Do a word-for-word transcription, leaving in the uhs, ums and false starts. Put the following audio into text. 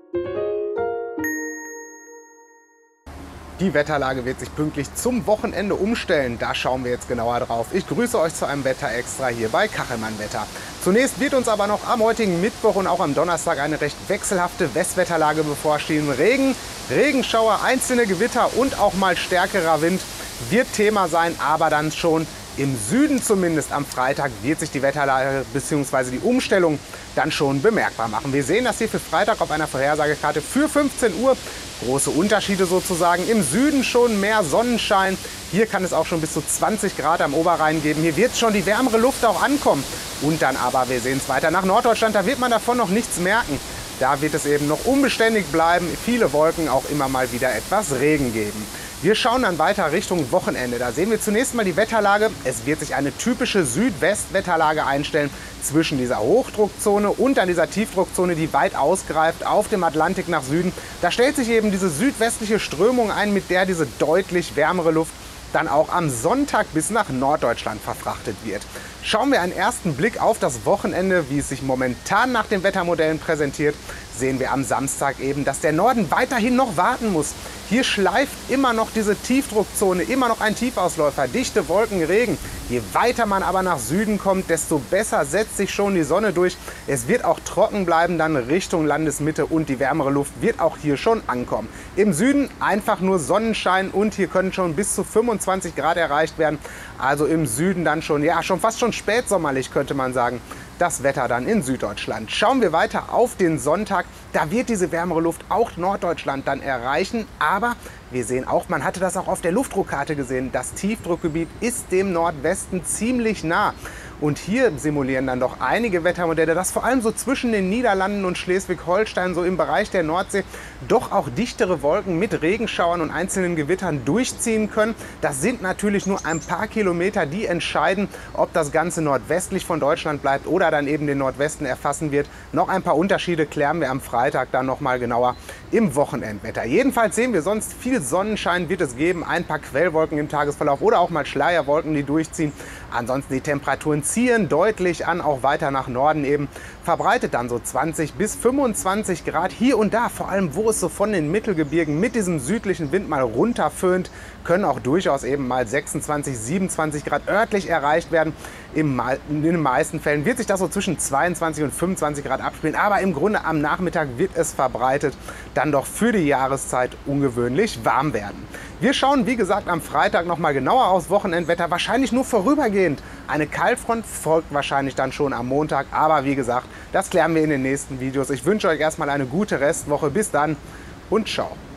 Die Wetterlage wird sich pünktlich zum Wochenende umstellen. Da schauen wir jetzt genauer drauf. Ich grüße euch zu einem Wetter-Extra hier bei Kachelmann Wetter. Zunächst wird uns aber noch am heutigen Mittwoch und auch am Donnerstag eine recht wechselhafte Westwetterlage bevorstehen. Regen, Regenschauer, einzelne Gewitter und auch mal stärkerer Wind wird Thema sein, aber dann schon im Süden zumindest am Freitag wird sich die Wetterlage bzw. die Umstellung dann schon bemerkbar machen. Wir sehen das hier für Freitag auf einer Vorhersagekarte für fünfzehn Uhr. Große Unterschiede sozusagen. Im Süden schon mehr Sonnenschein. Hier kann es auch schon bis zu zwanzig Grad am Oberrhein geben. Hier wird schon die wärmere Luft auch ankommen. Und dann aber, wir sehen es weiter nach Norddeutschland, da wird man davon noch nichts merken. Da wird es eben noch unbeständig bleiben. Viele Wolken, auch immer mal wieder etwas Regen geben. Wir schauen dann weiter Richtung Wochenende. Da sehen wir zunächst mal die Wetterlage. Es wird sich eine typische Südwest-Wetterlage einstellen zwischen dieser Hochdruckzone und dann dieser Tiefdruckzone, die weit ausgreift auf dem Atlantik nach Süden. Da stellt sich eben diese südwestliche Strömung ein, mit der diese deutlich wärmere Luft dann auch am Sonntag bis nach Norddeutschland verfrachtet wird. Schauen wir einen ersten Blick auf das Wochenende, wie es sich momentan nach den Wettermodellen präsentiert, sehen wir am Samstag eben, dass der Norden weiterhin noch warten muss. Hier schleift immer noch diese Tiefdruckzone, immer noch ein Tiefausläufer, dichte Wolken, Regen. Je weiter man aber nach Süden kommt, desto besser setzt sich schon die Sonne durch. Es wird auch trocken bleiben, dann Richtung Landesmitte und die wärmere Luft wird auch hier schon ankommen. Im Süden einfach nur Sonnenschein und hier können schon bis zu fünfundzwanzig Grad erreicht werden. Also im Süden dann schon, ja schon fast schon spätsommerlich könnte man sagen. Das Wetter dann in Süddeutschland. Schauen wir weiter auf den Sonntag. Da wird diese wärmere Luft auch Norddeutschland dann erreichen. Aber wir sehen auch, man hatte das auch auf der Luftdruckkarte gesehen, das Tiefdruckgebiet ist dem Nordwesten ziemlich nah. Und hier simulieren dann doch einige Wettermodelle, dass vor allem so zwischen den Niederlanden und Schleswig-Holstein, so im Bereich der Nordsee, doch auch dichtere Wolken mit Regenschauern und einzelnen Gewittern durchziehen können. Das sind natürlich nur ein paar Kilometer, die entscheiden, ob das Ganze nordwestlich von Deutschland bleibt oder dann eben den Nordwesten erfassen wird. Noch ein paar Unterschiede klären wir am Freitag dann noch mal genauer im Wochenendwetter. Jedenfalls sehen wir sonst viel Sonnenschein wird es geben, ein paar Quellwolken im Tagesverlauf oder auch mal Schleierwolken, die durchziehen. Ansonsten die Temperaturen ziehen deutlich an, auch weiter nach Norden eben. Verbreitet dann so zwanzig bis fünfundzwanzig Grad hier und da, vor allem wo es so von den Mittelgebirgen mit diesem südlichen Wind mal runterföhnt, können auch durchaus eben mal sechsundzwanzig, siebenundzwanzig Grad örtlich erreicht werden. In den meisten Fällen wird sich das so zwischen zweiundzwanzig und fünfundzwanzig Grad abspielen, aber im Grunde am Nachmittag wird es verbreitet dann doch für die Jahreszeit ungewöhnlich warm werden. Wir schauen, wie gesagt, am Freitag noch mal genauer aufs Wochenendwetter, wahrscheinlich nur vorübergehend. Eine Kaltfront folgt wahrscheinlich dann schon am Montag, aber wie gesagt, das klären wir in den nächsten Videos. Ich wünsche euch erstmal eine gute Restwoche. Bis dann und ciao.